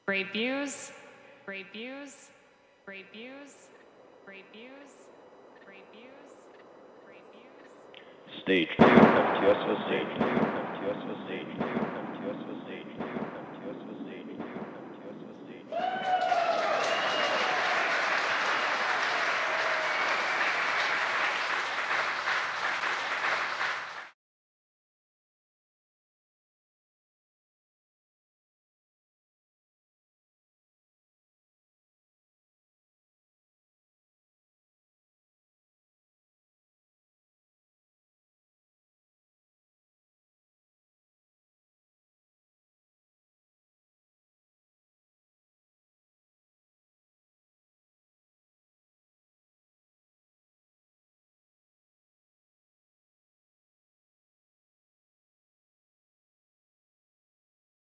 Great views, great views, great views, great views, great views, great views. Stage 2 of TSO Stage 2 of TSO Stage 2.